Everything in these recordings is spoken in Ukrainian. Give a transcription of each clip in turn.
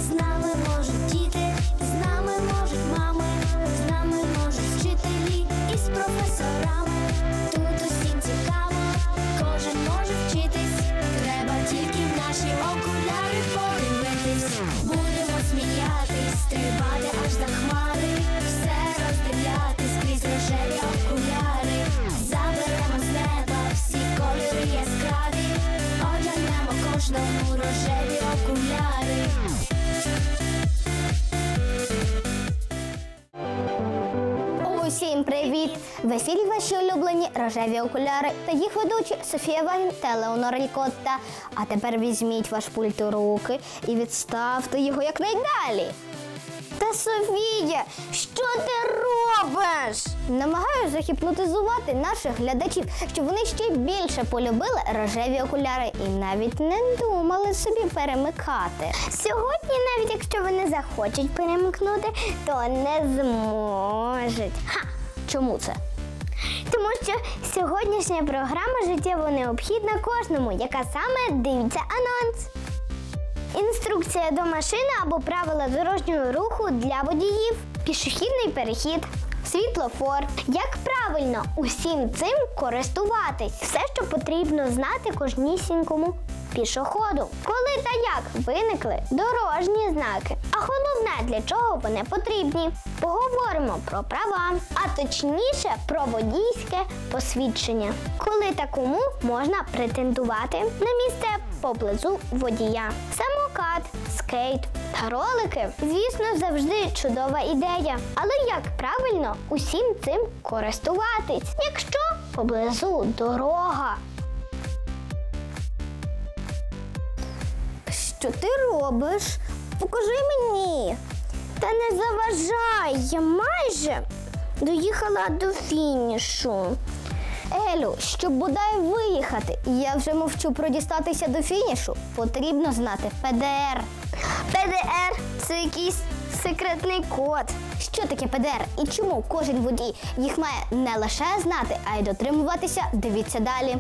З нами можуть діти, з нами можуть мами, з нами можуть вчителі і з професорами. Тут усім цікаво, кожен може вчитись. Треба тільки в наші окуляри подивитись. Будемо сміятись, стрибати аж за хмари, все роздивлятись крізь рожеві окуляри. Заберемо з неба всі кольори яскраві, одягнемо кожному рожеві окуляри. Усім привіт! В ефірі ваші улюблені рожеві окуляри та їх ведучі Софія Вагін та Леонора Лікотта. А тепер візьміть ваш пульт у руки і відставте його якнайдалі. Та, Софія, що ти робиш? Намагаюся загіпнотизувати наших глядачів, щоб вони ще більше полюбили рожеві окуляри і навіть не думали собі перемикати. Сьогодні, навіть якщо вони захочуть перемикнути, то не зможуть. Ха! Чому це? Тому що сьогоднішня програма життєво необхідна кожному, яка саме дивиться анонс. Інструкція до машини або правила дорожнього руху для водіїв, пішохідний перехід, світлофор. Як правильно усім цим користуватись? Все, що потрібно знати кожнісінькому пішоходу. Коли та як виникли дорожні знаки. А головне, для чого вони потрібні. Поговоримо про права, а точніше про водійське посвідчення. Коли та кому можна претендувати на місце поблизу водія. Самокат, скейт та ролики, звісно, завжди чудова ідея. Але як правильно усім цим користуватись, якщо поблизу дорога? Що ти робиш? Покажи мені. Та не заважай, я майже доїхала до фінішу. Елю, щоб бодай виїхати, я вже мовчу про дістатися до фінішу, потрібно знати ПДР. ПДР – це якийсь секретний код. Що таке ПДР і чому кожен водій їх має не лише знати, а й дотримуватися? Дивіться далі.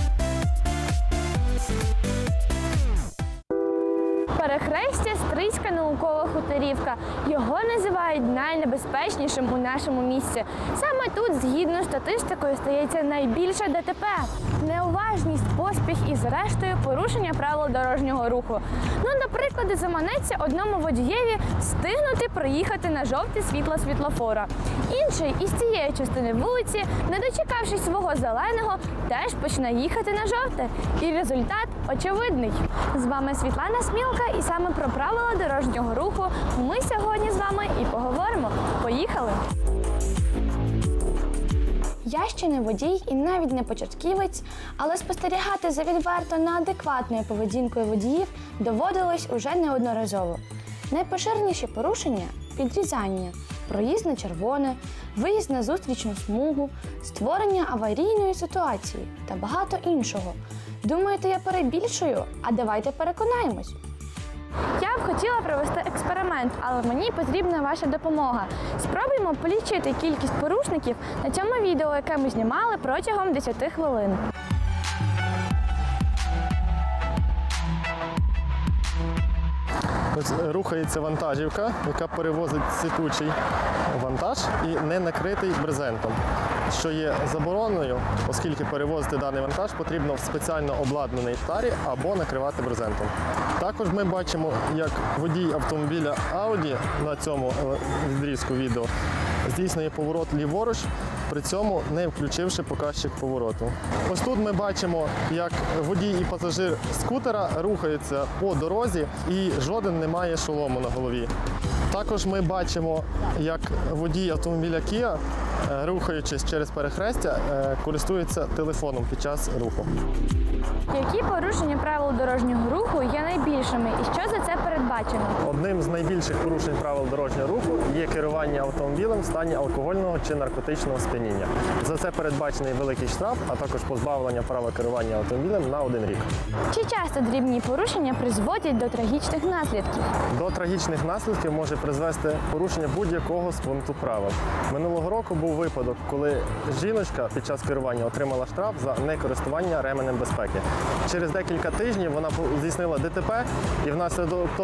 Перехрестя Стрийська наукова хуторівка. Його називають найнебезпечнішим у нашому місті. Саме тут, згідно з статистикою, стається найбільше ДТП. Неуважність, поспіх і, зрештою, порушення правил дорожнього руху. Наприклад, заманеться одному водієві встигнути проїхати на жовте світло світлофора. Інший із цієї частини вулиці, не дочекавшись свого зеленого, теж почне їхати на жовте. І результат очевидний. З вами Світлана Смілка, і саме про правила дорожнього руху ми сьогодні з вами і поговоримо. Поїхали! Я ще не водій і навіть не початківець, але спостерігати за відверто неадекватною поведінкою водіїв доводилось уже неодноразово. Найпоширеніші порушення – підрізання, проїзд на червоне, виїзд на зустрічну смугу, створення аварійної ситуації та багато іншого. Думаєте, я перебільшую? А давайте переконаємось. Я б хотіла провести експеримент, але мені потрібна ваша допомога. Спробуємо полічити кількість порушників на цьому відео, яке ми знімали протягом 10 хвилин. Ось рухається вантажівка, яка перевозить сипучий вантаж і не накритий брезентом, що є забороною, оскільки перевозити даний вантаж потрібно в спеціально обладнаній тарі або накривати брезентом. Також ми бачимо, як водій автомобіля Audi на цьому відрізку відео здійснює поворот ліворуч, при цьому не включивши показчик повороту. Ось тут ми бачимо, як водій і пасажир скутера рухаються по дорозі і жоден не має шолому на голові. Також ми бачимо, як водій автомобіля Kia, рухаючись через перехрестя, користується телефоном під час руху. Які порушення правил дорожнього руху є найбільшими і що за це передбачено? Одним з найбільших порушень правил дорожнього руху є керування автомобілем в стані алкогольного чи наркотичного сп'яніння. За це передбачений великий штраф, а також позбавлення права керування автомобілем на 1 рік. Чи часто дрібні порушення призводять до трагічних наслідків? До трагічних наслідків може призвести порушення будь-якого з пункту правил. Минулого року був випадок, коли жіночка під час керування отримала штраф за некористування ременем безпеки. Через декілька тижнів вона здійснила ДТП і внаслідок того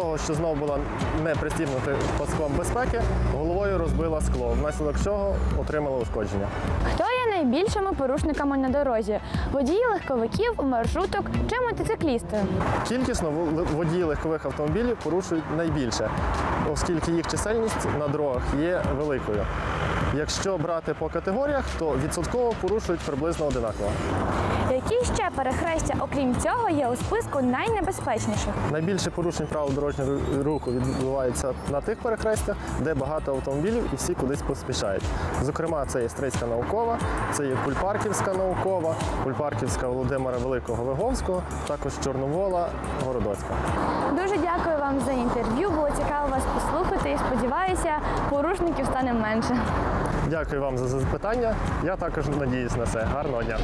того, що знову була не пристібнута паском безпеки, головою розбила скло, внаслідок чого отримала ушкодження. Хто є найбільшими порушниками на дорозі? Водії легковиків, маршруток чи мотоциклісти? Кількісно водії легкових автомобілів порушують найбільше, оскільки їх чисельність на дорогах є великою. Якщо брати по категоріях, то відсотково порушують приблизно одинаково. Які ще перехрестя, окрім цього, є у списку найнебезпечніших? Найбільше порушень правил дорожнього руху відбувається на тих перехрестях, де багато автомобілів і всі кудись поспішають. Зокрема, це є Стрийська наукова, це є Кульпарківська наукова, Кульпарківська Володимира Великого-Виговського, також Чорновола, Городоцька. Дуже дякую вам за інтерв'ю. Було цікаво вас послухати і сподіваюся, порушників стане менше. Дякую вам за запитання. Я також надіюсь на це. Гарного дня.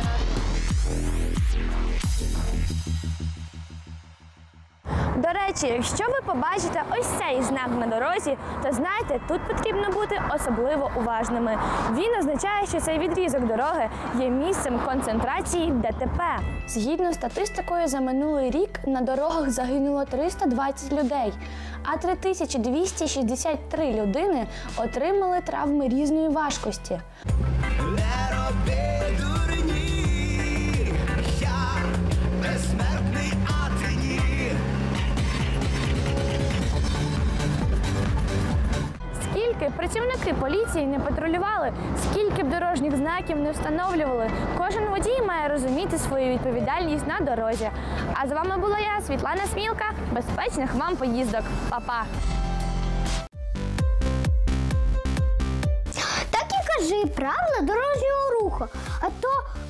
До речі, якщо ви побачите ось цей знак на дорозі, то знайте, тут потрібно бути особливо уважними. Він означає, що цей відрізок дороги є місцем концентрації ДТП. Згідно з статистикою, за минулий рік на дорогах загинуло 320 людей, а 3263 людини отримали травми різної важкості. Не роби дурні, я безсмертний, а ти ні. Скільки працівники поліції не патрулювали, скільки б дорожніх знаків не встановлювали, кожен водій має розуміти свою відповідальність на дорозі. А з вами була я, Світлана Смілка. Безпечних вам поїздок. Па-па! Так і кажи правила дорожнього руху. А то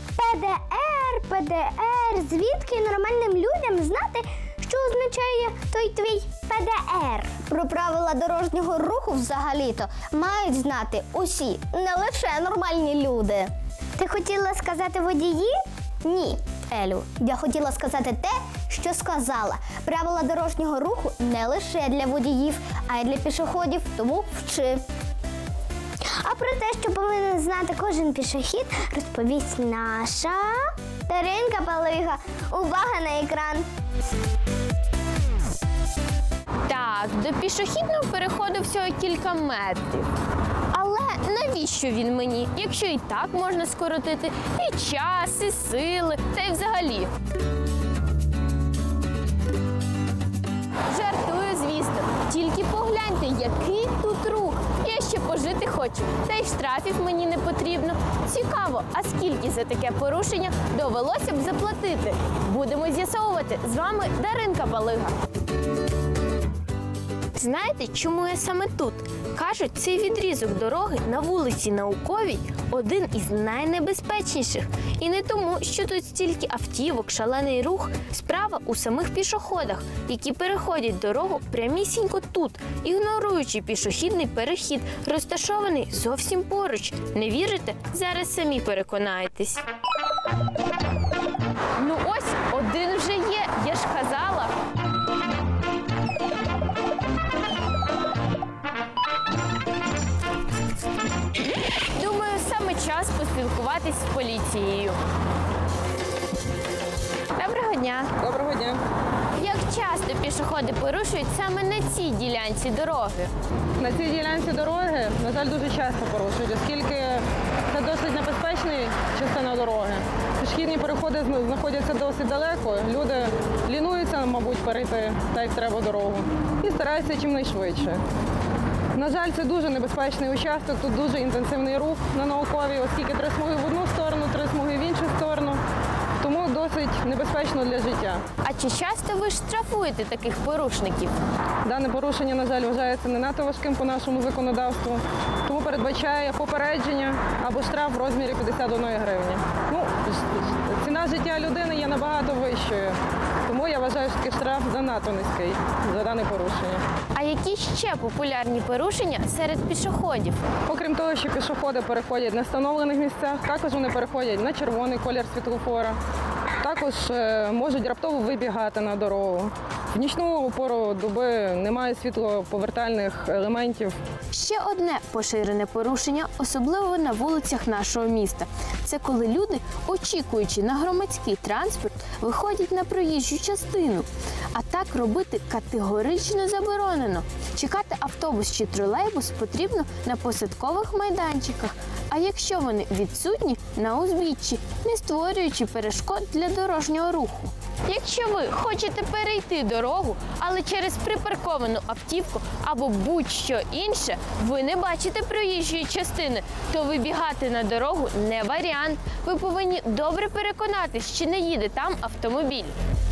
ПДР, звідки нормальним людям знати, що означає той твій ПДР? Про правила дорожнього руху взагалі-то мають знати усі, не лише нормальні люди. Ти хотіла сказати водії? Ні, Елю. Я хотіла сказати те, що сказала. Правила дорожнього руху не лише для водіїв, а й для пішоходів, тому вчи. А про те, що повинен знати кожен пішохід, розповість наша Даринка Палига. Увага на екран! Так, до пішохідного переходу всього кілька метрів. Але навіщо він мені, якщо і так можна скоротити і час, і сили, та й взагалі? Жартую, звісно. Тільки погляньте, який тут рух. Я ще пожити хочу, та й штрафів мені не потрібно. Цікаво, а скільки за таке порушення довелося б заплатити? Будемо з'ясовувати. З вами Даринка Палига. Знаєте, чому я саме тут? Кажуть, цей відрізок дороги на вулиці Науковій один із найнебезпечніших. І не тому, що тут стільки автівок, шалений рух. Справа у самих пішоходах, які переходять дорогу прямісінько тут, ігноруючи пішохідний перехід, розташований зовсім поруч. Не вірите? Зараз самі переконаєтесь. Ну ось, один вже є, я ж казала. Думаю, саме час поспілкуватись з поліцією. Доброго дня. Доброго дня. Як часто пішоходи порушують саме на цій ділянці дороги? На цій ділянці дороги, на жаль, дуже часто порушують, оскільки це досить небезпечна частина дороги. Пішохідні переходи знаходяться досить далеко. Люди лінуються, мабуть, перейти так, як треба дорогу, і стараються чимнайшвидше. На жаль, це дуже небезпечний участок, тут дуже інтенсивний рух на Науковій, оскільки 3 смуги в одну сторону, 3 смуги в іншу сторону. Тому досить небезпечно для життя. А чи часто ви штрафуєте таких порушників? Дане порушення, на жаль, вважається не надто важким по нашому законодавству, тому передбачає попередження або штраф в розмірі 51 гривні. Ну, ціна життя людини є набагато вищою, тому я вважаю, що такий штраф занадто низький за дане порушення. А які ще популярні порушення серед пішоходів? Окрім того, що пішоходи переходять на встановлених місцях, також вони переходять на червоний колір світлофора, також можуть раптово вибігати на дорогу. В нічну пору доби немає світлоповертальних елементів. Ще одне поширене порушення, особливо на вулицях нашого міста. Це коли люди, очікуючи на громадський транспорт, виходять на проїжджу частину. А так робити категорично заборонено. Чекати автобус чи тролейбус потрібно на посадкових майданчиках. А якщо вони відсутні, на узбіччі, не створюючи перешкод для дорожнього руху. Якщо ви хочете перейти дорогу, але через припарковану автівку або будь-що інше, ви не бачите проїжджої частини, то вибігати на дорогу не варіант. Ви повинні добре переконатись, чи не їде там автомобіль.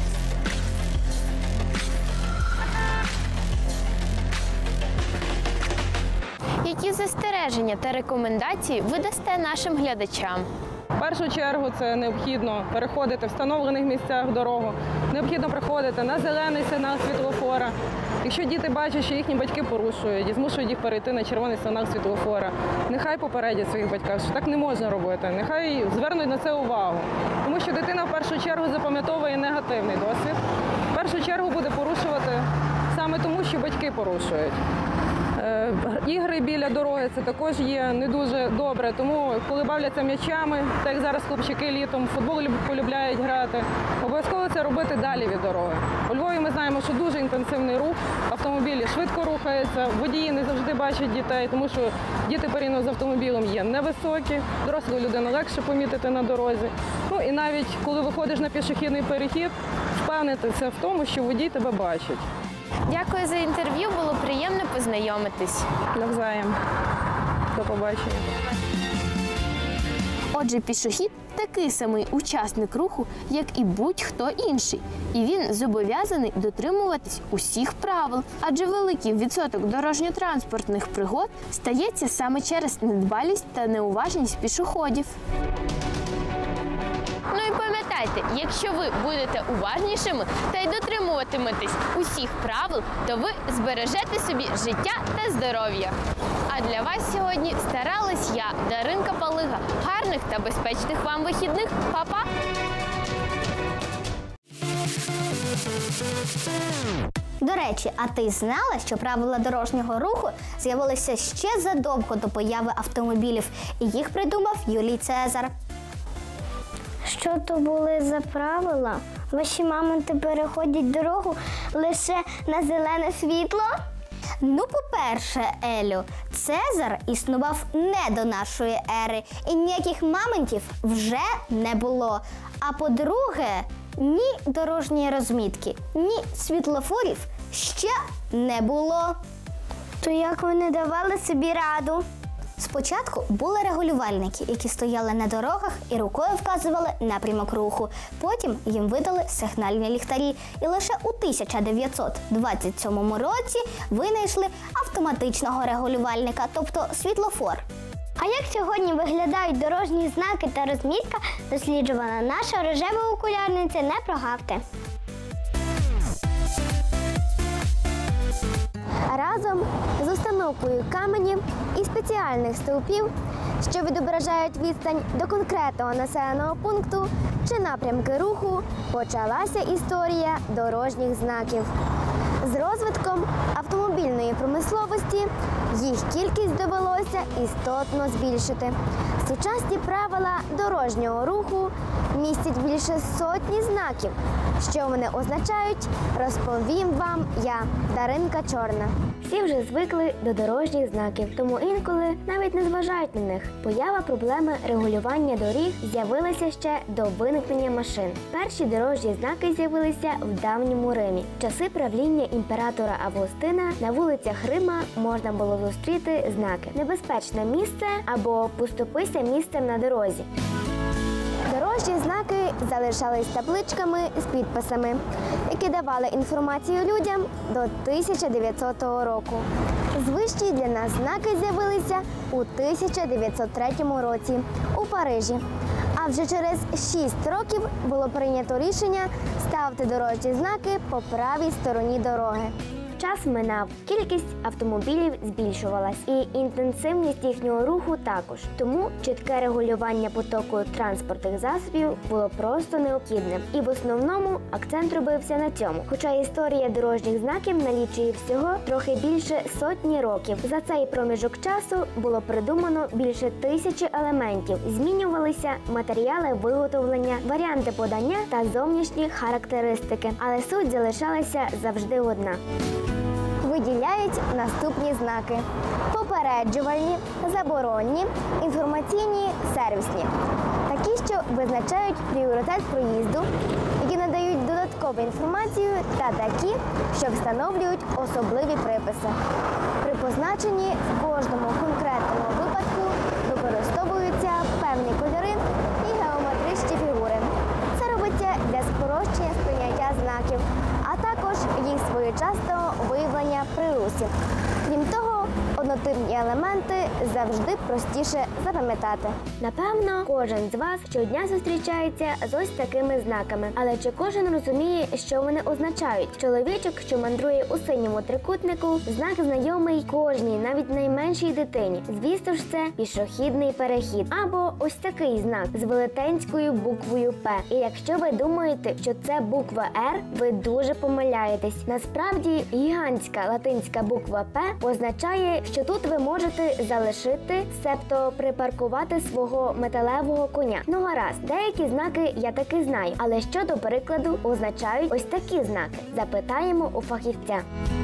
Які застереження та рекомендації ви дасте нашим глядачам? В першу чергу це необхідно переходити в встановлених місцях дорогу, необхідно приходити на зелений сигнал світлофора. Якщо діти бачать, що їхні батьки порушують і змушують їх перейти на червоний сигнал світлофора, нехай попередять своїх батьків, що так не можна робити, нехай звернуть на це увагу. Тому що дитина в першу чергу запам'ятовує негативний досвід, в першу чергу буде порушувати саме тому, що батьки порушують. Ігри біля дороги – це також є не дуже добре, тому коли бавляться м'ячами, так як зараз хлопчики літом, в футбол полюбляють грати, обов'язково це робити далі від дороги. У Львові ми знаємо, що дуже інтенсивний рух, автомобілі швидко рухаються, водії не завжди бачать дітей, тому що діти порівняно з автомобілем є невисокі, дорослу людину легше помітити на дорозі. Ну і навіть коли виходиш на пішохідний перехід, впевнитися в тому, що водій тебе бачить. Дякую за інтерв'ю, було приємно познайомитись. Навзаєм. До побачення. Отже, пішохід – такий самий учасник руху, як і будь-хто інший. І він зобов'язаний дотримуватись усіх правил. Адже великий відсоток дорожньо-транспортних пригод стається саме через недбалість та неуважність пішоходів. Ну і пам'ятайте, якщо ви будете уважнішими та й дотримуватиметесь усіх правил, то ви збережете собі життя та здоров'я. А для вас сьогодні старалась я, Даринка Палига. Гарних та безпечних вам вихідних. Па-па! До речі, а ти знала, що правила дорожнього руху з'явилися ще задовго до появи автомобілів, і їх придумав Юлій Цезар? Що то були за правила? Ваші мамонти переходять дорогу лише на зелене світло? Ну, по-перше, Елю, Цезар існував не до нашої ери, і ніяких мамонтів вже не було. А по-друге, ні дорожньої розмітки, ні світлофорів ще не було. То як вони давали собі раду? Спочатку були регулювальники, які стояли на дорогах і рукою вказували напрямок руху. Потім їм видали сигнальні ліхтарі. І лише у 1927 році винайшли автоматичного регулювальника, тобто світлофор. А як сьогодні виглядають дорожні знаки та розмітка, досліджувала наша рожева окулярниця, не прогавте. Разом з установкою каменів і спеціальних стовпів, що відображають відстань до конкретного населеного пункту чи напрямки руху, почалася історія дорожніх знаків. З розвитком автомобільної промисловості їх кількість довелося істотно збільшити. Сучасні правила дорожнього руху містять більше сотні знаків. Що вони означають, розповім вам я, Даринка Чорна. Всі вже звикли до дорожніх знаків, тому інколи навіть не зважають на них. Поява проблеми регулювання доріг з'явилася ще до виникнення машин. Перші дорожні знаки з'явилися в давньому Римі. В часи правління імператора Августина на вулицях Рима можна було зустріти знаки «Небезпечне місце» або «Поступися місцем на дорозі». Дорожні знаки залишались табличками з підписами, які давали інформацію людям до 1900 року. Звичні для нас знаки з'явилися у 1903 році у Парижі. А вже через 6 років було прийнято рішення ставити дорожні знаки по правій стороні дороги. час минав, кількість автомобілів збільшувалась і інтенсивність їхнього руху також. Тому чітке регулювання потоку транспортних засобів було просто необхідним. І в основному акцент робився на цьому. Хоча історія дорожніх знаків налічує всього трохи більше сотні років. За цей проміжок часу було придумано більше 1000 елементів. Змінювалися матеріали виготовлення, варіанти подання та зовнішні характеристики. Але суть залишалася завжди одна. Виділяють наступні знаки: попереджувальні, заборонні, інформаційні, сервісні. Такі, що визначають пріоритет проїзду, які надають додаткову інформацію, та такі, що встановлюють особливі приписи. При позначенні в кожному конкретному випадку використовуються певні кольори і геометричні фігури. Це робиться для спрощення сприйняття знаків, а також їх своєчасного виявлення при русі. Крім того, однотипні елементи завжди простіше запам'ятати. Напевно, кожен з вас щодня зустрічається з ось такими знаками. Але чи кожен розуміє, що вони означають? Чоловічок, що мандрує у синьому трикутнику, знак знайомий кожній, навіть найменшій дитині. Звісно ж, це пішохідний перехід. Або ось такий знак з велетенською буквою П. І якщо ви думаєте, що це буква Р, ви дуже помиляєтесь. Насправді, гігантська латинська буква П означає, що тут ви можете залишити, себто припаркувати свого металевого коня. Ну гаразд, деякі знаки я таки знаю, але що до прикладу означають ось такі знаки? Запитаємо у фахівця.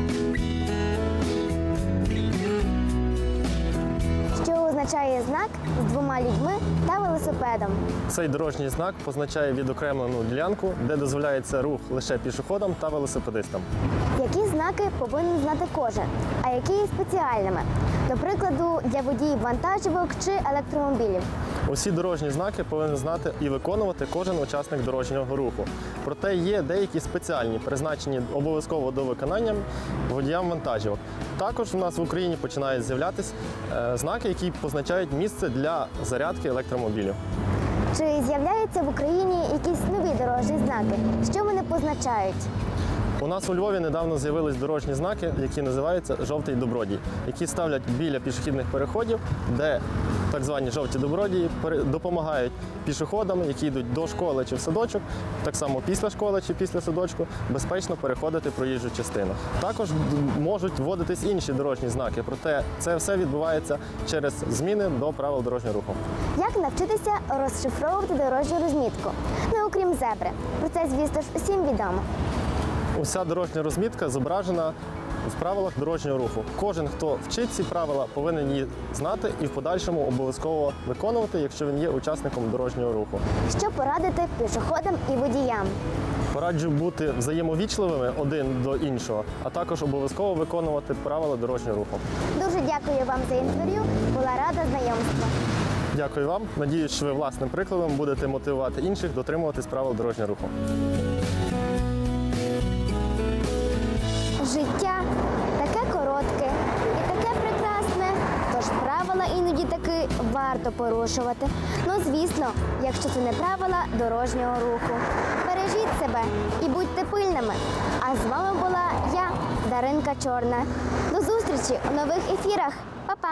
Що означає знак з двома людьми та велосипедом? Цей дорожній знак позначає відокремлену ділянку, де дозволяється рух лише пішоходам та велосипедистам. Які знаки повинен знати кожен, а які є спеціальними? До прикладу, для водіїв вантажівок чи електромобілів. Усі дорожні знаки повинен знати і виконувати кожен учасник дорожнього руху. Проте є деякі спеціальні, призначені обов'язково до виконання водіям вантажівок. Також у нас в Україні починають з'являтися знаки, які позначають місце для зарядки електромобілів. Чи з'являються в Україні якісь нові дорожні знаки? Що вони позначають? У нас у Львові недавно з'явились дорожні знаки, які називаються «жовтий добродій», які ставлять біля пішохідних переходів, де так звані жовті добродії допомагають пішоходам, які йдуть до школи чи в садочок, так само після школи чи після садочку, безпечно переходити проїжджу частину. Також можуть вводитись інші дорожні знаки, проте це все відбувається через зміни до правил дорожнього руху. Як навчитися розшифровувати дорожню розмітку? Ну, окрім зебри. Про це, звісно ж, усім відомо. Уся дорожня розмітка зображена в правилах дорожнього руху. Кожен, хто вчить ці правила, повинен її знати і в подальшому обов'язково виконувати, якщо він є учасником дорожнього руху. Що порадити пішоходам і водіям? Пораджу бути взаємовічливими один до іншого, а також обов'язково виконувати правила дорожнього руху. Дуже дякую вам за інтерв'ю. Була рада знайомству. Дякую вам. Надіюсь, що ви власним прикладом будете мотивувати інших дотримуватись правил дорожнього руху. Життя таке коротке і таке прекрасне, тож правила іноді таки варто порушувати. Ну, звісно, якщо це не правила дорожнього руху. Бережіть себе і будьте пильними. А з вами була я, Даринка Чорна. До зустрічі у нових ефірах. Па-па!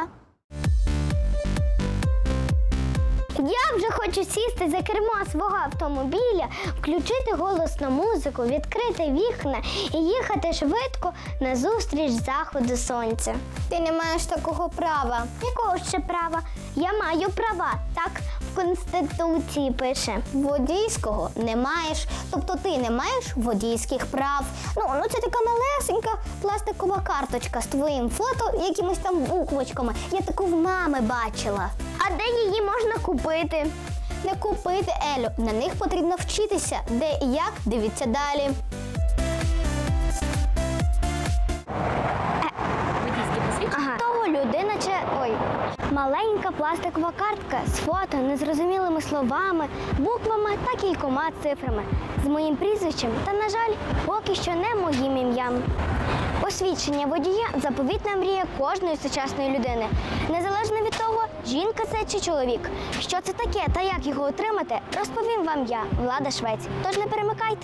Я вже хочу сісти за кермо свого автомобіля, включити голосну музику, відкрити вікна і їхати швидко назустріч заходу сонця. Ти не маєш такого права. Якого ще права? Я маю права. Так в Конституції пише. Водійського не маєш. Тобто ти не маєш водійських прав. Ну це така малесенька пластикова карточка з твоїм фото і якимось там буквочками. Я таку в мами бачила. А де її можна купити? Не купити, Елю. На них потрібно вчитися. Де і як? Дивіться далі. Того людина чи... Маленька пластикова картка з фото, незрозумілими словами, буквами та кількома цифрами. З моїм прізвищем та, на жаль, поки що не моїм ім'ям. Посвідчення водія – заповітна мрія кожної сучасної людини. Незалежно від того, жінка це чи чоловік. Що це таке та як його отримати, розповім вам я, Влада Швець. Тож не перемикайте.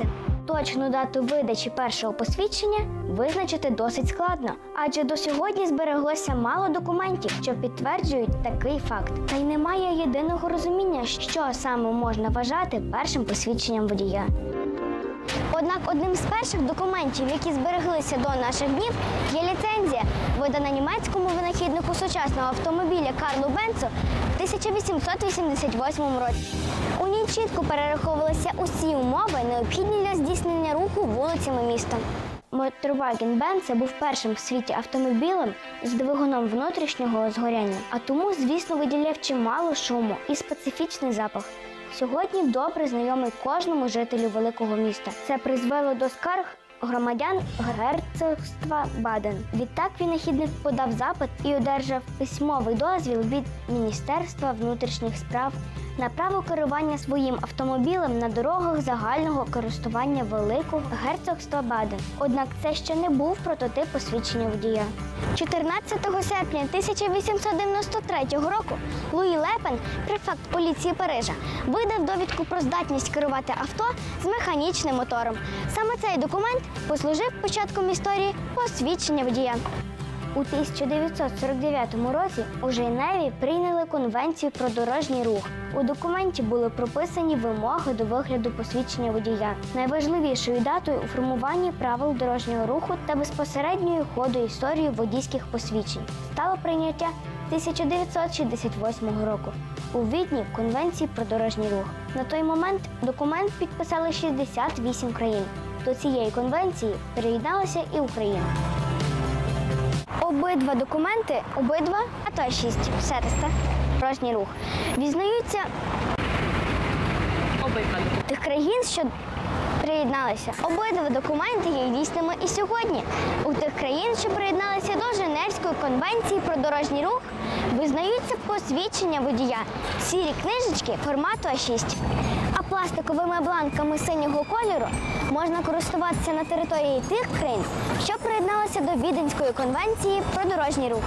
Точну дату видачі першого посвідчення визначити досить складно, адже до сьогодні збереглося мало документів, що підтверджують такий факт. Та й немає єдиного розуміння, що саме можна вважати першим посвідченням водія. Однак одним з перших документів, які збереглися до наших днів, є ліцензія, видана німецькому винахіднику сучасного автомобіля Карлу Бенцу в 1888 році. У ній чітко перераховувалися усі умови, необхідні для здійснення руху вулицями міста. Моторваген Бенце був першим в світі автомобілем з двигуном внутрішнього згоряння, а тому, звісно, виділяв чимало шуму і специфічний запах. Сьогодні добре знайомий кожному жителю великого міста. Це призвело до скарг громадян герцогства Баден. Відтак винахідник подав запит і одержав письмовий дозвіл від Міністерства внутрішніх справ на право керування своїм автомобілем на дорогах загального користування Великого герцогства Баден. Однак це ще не був прототип посвідчення водія. 14 серпня 1893 року Луї Лепен, префект поліції Парижа, видав довідку про здатність керувати авто з механічним мотором. Саме цей документ послужив початком історії посвідчення водія. У 1949 році у Женеві прийняли Конвенцію про дорожній рух. У документі були прописані вимоги до вигляду посвідчення водія. Найважливішою датою у формуванні правил дорожнього руху та безпосередньою ходу історії водійських посвідчень стало прийняття 1968 року у Відні Конвенції про дорожній рух. На той момент документ підписали 68 країн. До цієї конвенції приєдналася і Україна. Обидва документи, АТО-6, СЕТЕСТА, дорожній рух, визнаються тих країн, що приєдналися. Обидва документи є дійсними і сьогодні. У тих країн, що приєдналися до Женевської конвенції про дорожній рух, визнаються посвідчення водія, сірі книжечки формату А6. А пластиковими бланками синього кольору можна користуватися на території тих країн, що приєдналися до Віденської конвенції про дорожній рух.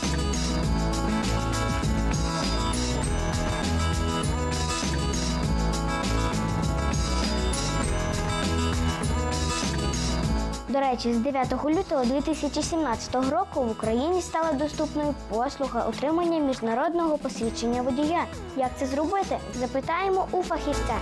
До речі, з 9 лютого 2017 року в Україні стала доступною послуга отримання міжнародного посвідчення водія. Як це зробити? Запитаємо у фахівця.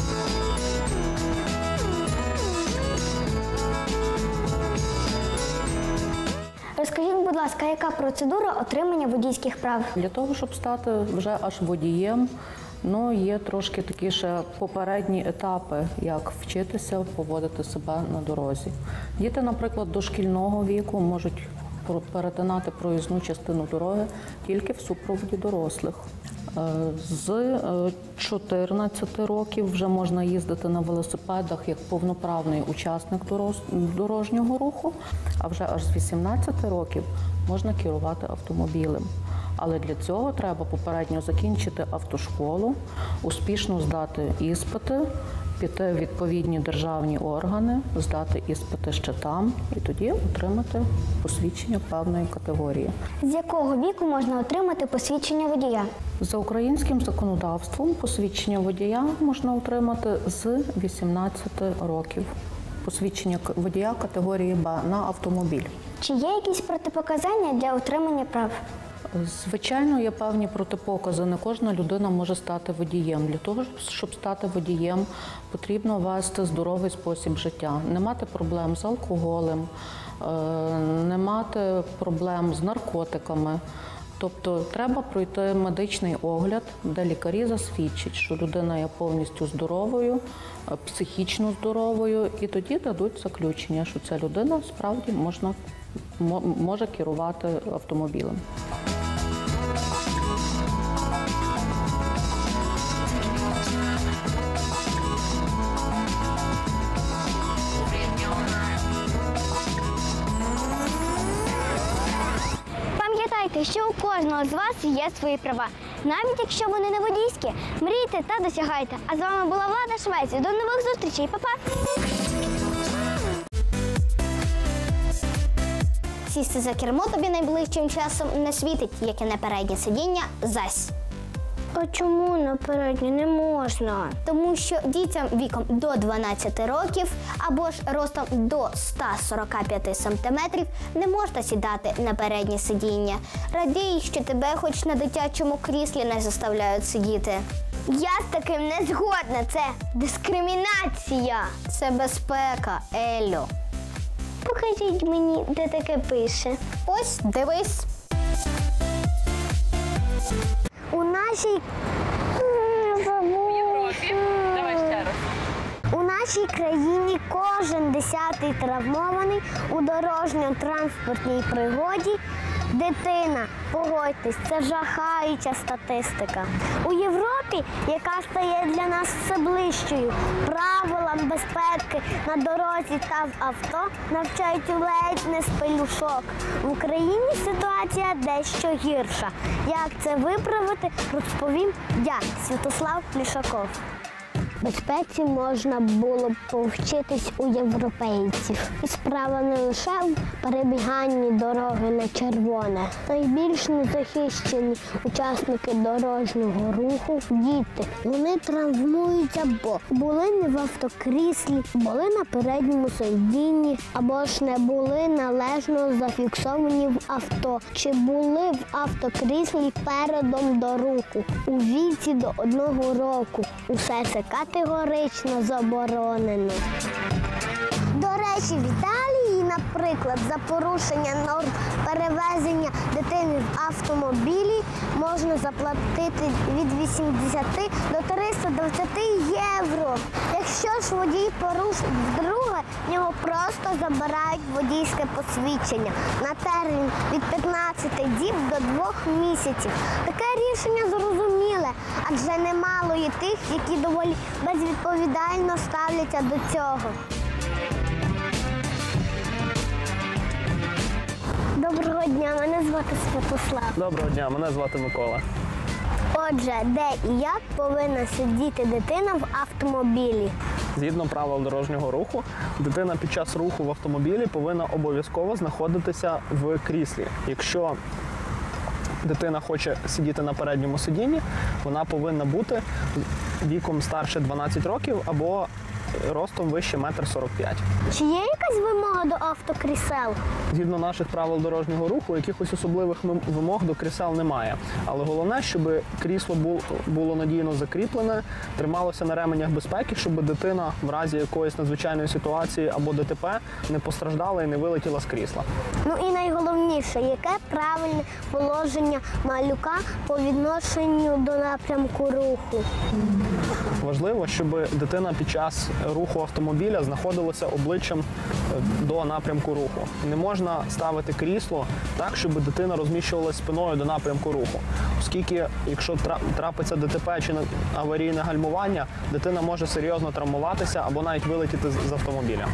Розкажіть, будь ласка, яка процедура отримання водійських прав? Для того, щоб стати вже аж водієм, є трошки такі ще попередні етапи, як вчитися поводити себе на дорозі. Діти, наприклад, дошкільного віку можуть перетинати проїзну частину дороги тільки в супроводі дорослих. З 14 років вже можна їздити на велосипедах як повноправний учасник дорожнього руху, а вже аж з 18 років можна керувати автомобілем. Але для цього треба попередньо закінчити автошколу, успішно здати іспити, піти в відповідні державні органи, здати іспити ще там і тоді отримати посвідчення певної категорії. З якого віку можна отримати посвідчення водія? За українським законодавством посвідчення водія можна отримати з 18 років. Посвідчення водія категорії Б на автомобіль. Чи є якісь протипоказання для отримання прав? Звичайно, є певні протипокази. Не кожна людина може стати водієм. Для того, щоб стати водієм, потрібно вести здоровий спосіб життя. Не мати проблем з алкоголем, не мати проблем з наркотиками. Тобто треба пройти медичний огляд, де лікарі засвідчать, що людина є повністю здоровою, психічно здоровою, і тоді дадуть заключення, що ця людина справді може керувати автомобілем. Пам'ятайте, що у кожного з вас є свої права. Навіть якщо вони не водійські, мрійте та досягайте. А з вами була Влада Швець. До нових зустрічей. Па-па! Сісти за кермо тобі найближчим часом не світить, як і на переднє сидіння, зась. А чому на передню не можна? Тому що дітям віком до 12 років або ж ростом до 145 сантиметрів не можна сідати на переднє сидіння. Радій, що тебе хоч на дитячому кріслі не заставляють сидіти. Я з таким не згодна. Це дискримінація. Це безпека, Елло. Покажіть мені, де таке пише. Ось, дивись. У нашій У нашій країні кожен 10-й травмований у дорожньо-транспортній пригоді дитина. Погодьтесь, це жахаюча статистика. У Європі, яка стає для нас все ближчою, правилам безпеки на дорозі та в авто навчають ледь не з пелюшок. В Україні ситуація дещо гірша. Як це виправити, розповім я, Святослав Плішаков. Безпеці можна було б повчитись у європейців. І справа не лише в перебіганні дороги на червоне. Найбільш незахищені учасники дорожнього руху – діти. Вони травмуються, бо були не в автокріслі, були на передньому сидінні, або ж не були належно зафіксовані в авто, чи були в автокріслі передом до руху. У віці до 1 року усе це категорично заборонено. До речі, в Італії, наприклад, за порушення норм перевезення дитини в автомобілі можна заплатити від 80 до 320 євро. Якщо ж водій порушить вдруге, в нього просто забирають водійське посвідчення на термін від 15 діб до 2 місяців. Таке рішення зрозуміле, адже немало є тих, які доволі безвідповідально ставляться до цього. Доброго дня, мене звати Святослав. Доброго дня, мене звати Микола. Отже, де і як повинна сидіти дитина в автомобілі? Згідно правил дорожнього руху, дитина під час руху в автомобілі повинна обов'язково знаходитися в кріслі. Якщо дитина хоче сидіти на передньому сидінні, вона повинна бути віком старше 12 років або ростом вище 1,45 м. Чи є якась вимога до автокрісел? Згідно наших правил дорожнього руху, якихось особливих вимог до крісел немає. Але головне, щоб крісло було надійно закріплене, трималося на ременях безпеки, щоб дитина в разі якоїсь надзвичайної ситуації або ДТП не постраждала і не вилетіла з крісла. Ну і найголовніше, яке правильне положення малюка по відношенню до напрямку руху? Важливо, щоб дитина під час руху автомобіля знаходилася обличчям до напрямку руху. Не можна ставити крісло так, щоб дитина розміщувалася спиною до напрямку руху. Оскільки, якщо трапиться ДТП чи аварійне гальмування, дитина може серйозно травмуватися або навіть вилетіти з автомобіля.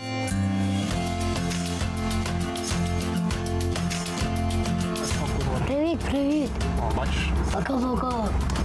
Привіт, привіт. О, бачиш? Пока-пока.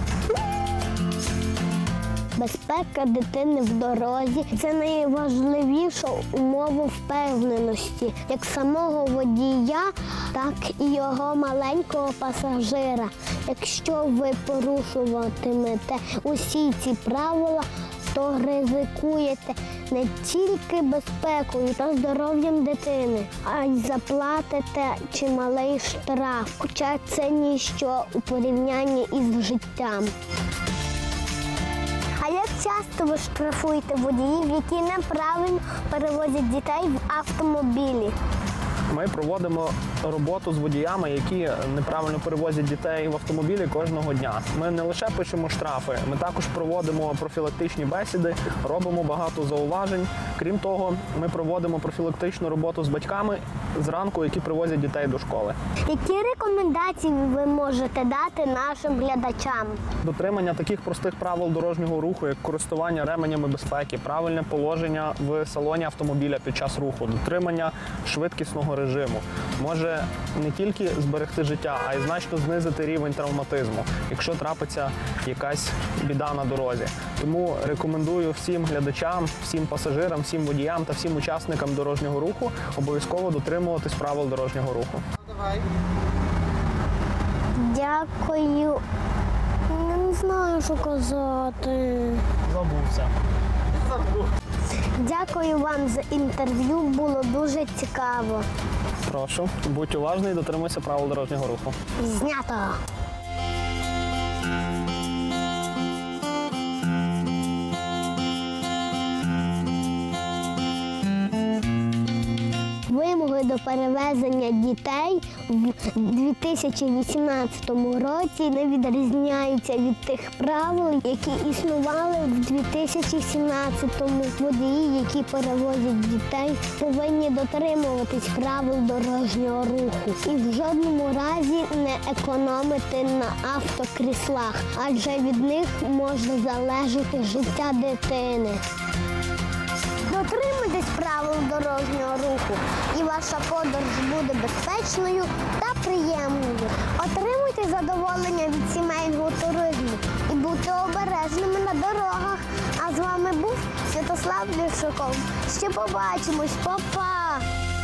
Безпека дитини в дорозі – це найважливіша умова впевненості як самого водія, так і його маленького пасажира. Якщо ви порушуватимете усі ці правила, то ризикуєте не тільки безпекою та здоров'ям дитини, а й заплатите чималий штраф, хоча це ніщо у порівнянні із життям. А як часто ви штрафуєте водіїв, які неправильно перевозять дітей в автомобілі? Ми проводимо роботу з водіями, які неправильно перевозять дітей в автомобілі кожного дня. Ми не лише пишемо штрафи, ми також проводимо профілактичні бесіди, робимо багато зауважень. Крім того, ми проводимо профілактичну роботу з батьками зранку, які привозять дітей до школи. Які рекомендації ви можете дати нашим глядачам? Дотримання таких простих правил дорожнього руху, як користування ременями безпеки, правильне положення в салоні автомобіля під час руху, дотримання швидкісного режиму може не тільки зберегти життя, а й значно знизити рівень травматизму, якщо трапиться якась біда на дорозі. Тому рекомендую всім глядачам, всім пасажирам, всім водіям та всім учасникам дорожнього руху обов'язково дотримуватись правил дорожнього руху. Дякую. Не знаю, що казати. Забувся. Дякую вам за інтерв'ю, було дуже цікаво. Прошу, будь уважний і дотримуйся правил дорожнього руху. Знято. Вимоги до перевезення дітей в 2018 році не відрізняються від тих правил, які існували в 2017-му. Водії, які перевозять дітей, повинні дотримуватись правил дорожнього руху і в жодному разі не економити на автокріслах, адже від них може залежати життя дитини. Дотримуйтесь правил дорожнього руху, і ваша подорож буде безпечною та приємною. Отримуйте задоволення від сімейного туризму і будьте обережними на дорогах. А з вами був Святослав Лівшаков. Ще побачимось, па-па!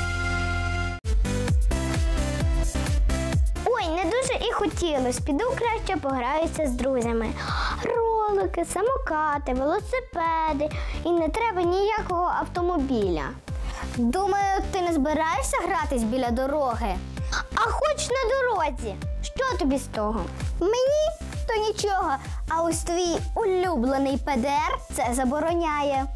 Ой, не дуже і хотілося. Піду краще пограюся з друзями. Ролики, самокати, велосипеди. І не треба ніякого автомобіля. Думаю, ти не збираєшся гратись біля дороги? А хоч на дорозі. Що тобі з того? Мені то нічого, а ось твій улюблений ПДР це забороняє.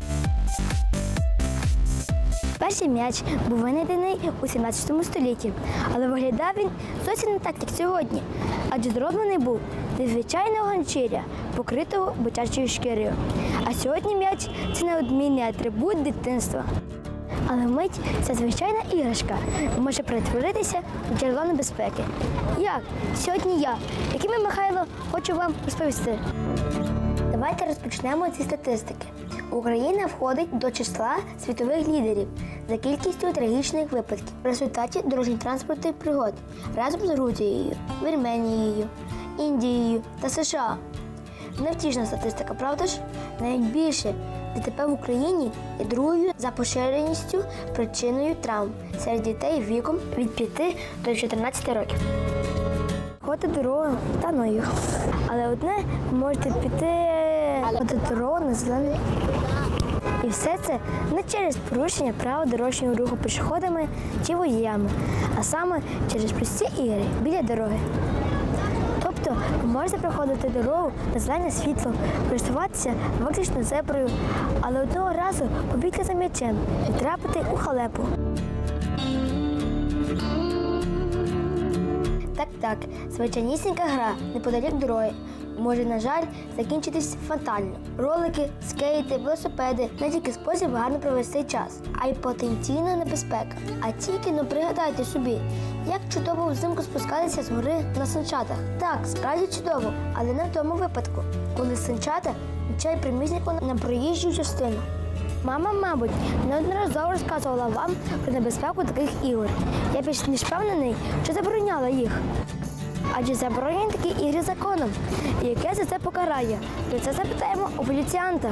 Перший м'яч був винайдений у 17 столітті, але виглядав він зовсім не так, як сьогодні. Адже зроблений був зі звичайного ганчіря, покритого бичачою шкірою. А сьогодні м'яч – це неодмінний атрибут дитинства. Але вмить ця звичайна іграшка може перетворитися в джерело небезпеки. Як? Сьогодні я, Якими Михайло, хочу вам розповісти. Давайте розпочнемо зі статистики. Україна входить до числа світових лідерів за кількістю трагічних випадків в результаті дорожньо-транспортних пригод разом з Грузією, Вірменією, Індією та США. Невтішна статистика, правда ж? Навіть більше. ДТП в Україні є другою за поширеністю причиною травм серед дітей віком від 5 до 14 років. Ходити дорогу та ною. Але одне, ви можете піти дорогу на зелений. І все це не через порушення правил дорожнього руху пішоходами чи водіями, а саме через прості ігри біля дороги. Тобто ви можете проходити дорогу на зелене світло, користуватися виключно зеброю, але одного разу побігти за м'ячем і трапити у халепу. Так, звичайнісінька гра неподалік дороги може, на жаль, закінчитись фатально. Ролики, скейти, велосипеди – не тільки спосіб гарно провести час, а й потенційна небезпека. А тільки, пригадайте собі, як чудово взимку спускатися з гори на санчатах. Так, справді чудово, але не в тому випадку, коли санчата мчать прямісінько на проїжджу частину. Мама, мабуть, неодноразово розказувала вам про небезпеку таких ігор. Я більш ніж впевнений, що забороняла їх. Адже заборонені такі ігри законом. І яке за це покарання? Про це запитаємо у поліціянта.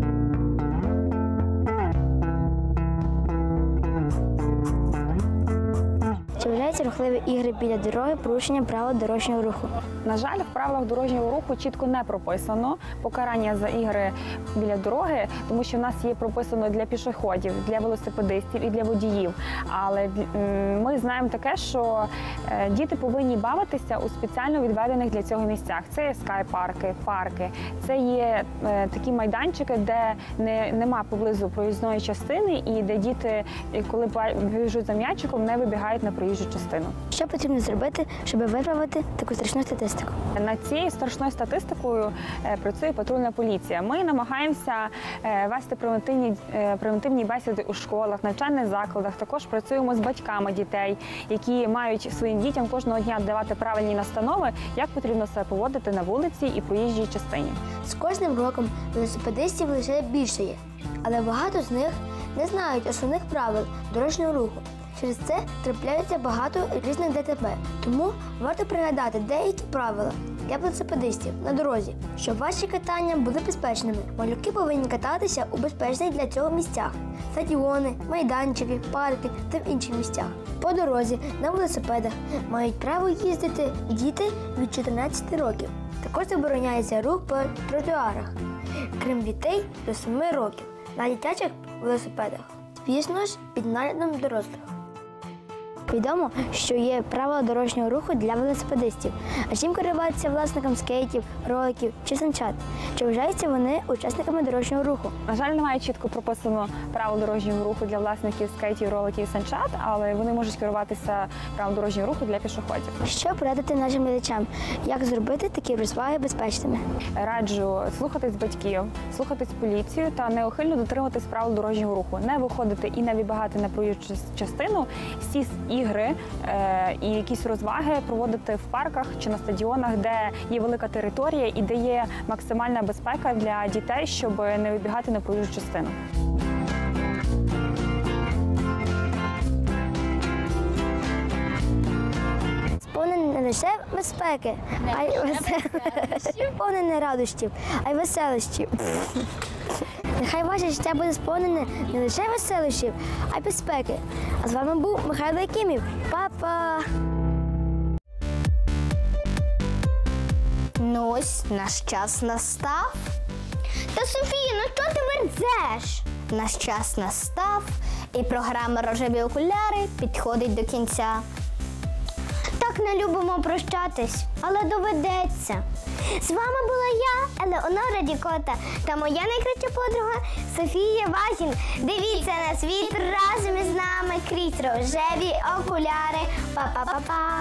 Чи являються рухливі ігри біля дороги порушенням правил дорожнього руху? На жаль, в правилах дорожнього руху чітко не прописано покарання за ігри біля дороги, тому що в нас є прописано для пішоходів, для велосипедистів і для водіїв. Але ми знаємо таке, що діти повинні бавитися у спеціально відведених для цього місцях. Це є скайпарки, парки, це є такі майданчики, де нема поблизу проїзної частини і де діти, коли біжуть за м'ячиком, не вибігають на проїжджу частину. Що потрібно зробити, щоб виправити таку страшну статистику? Над цією страшною статистикою працює патрульна поліція. Ми намагаємося вести превентивні бесіди у школах, навчальних закладах. Також працюємо з батьками дітей, які мають своїм дітям кожного дня давати правильні настанови, як потрібно себе поводити на вулиці і проїжджій частині. З кожним роком велосипедистів лише більше є, але багато з них не знають основних правил дорожнього руху. Через це трапляється багато різних ДТП. Тому варто пригадати деякі правила для велосипедистів на дорозі, щоб ваші катання були безпечними. Малюки повинні кататися у безпечних для цього місцях – стадіони, майданчики, парки та в інших місцях. По дорозі на велосипедах мають право їздити діти від 14 років. Також забороняється рух по тротуарах, крім дітей до 7 років, на дитячих велосипедах. Звісно ж, під наглядом дорослих. Відомо, що є правила дорожнього руху для велосипедистів. А чим керуватися власникам скейтів, роликів чи санчат? Чи вважаються вони учасниками дорожнього руху? На жаль, немає чітко прописано правил дорожнього руху для власників скейтів, роликів і санчат, але вони можуть керуватися правилом дорожнього руху для пішоходів. Що порадити нашим глядачам? Як зробити такі розваги безпечними? Раджу слухатись батьків, слухатись поліцію та неухильно дотримуватись правил дорожнього руху. Не виходити і не вибігати на проїжджу частину. Всі ігри і якісь розваги проводити в парках чи на стадіонах, де є велика територія і де є максимальна безпека для дітей, щоб не вибігати на проїжджу частину. Сповнений не лише безпеки, а й сповнений радощів, а й веселощів. Нехай ваше життя буде сповнене не лише веселощів, а й безпеки. А з вами був Михайло Якимів. Па-па! Ну ось, наш час настав. Та, Софія, ну що ти верзеш? Наш час настав, і програма «Рожеві окуляри» підходить до кінця. Так не любимо прощатись, але доведеться. З вами була я, Елеонора Дікота, та моя найкраща подруга Софія Вагін. Дивіться на світ разом із нами крізь рожеві окуляри. Па-па-па-па!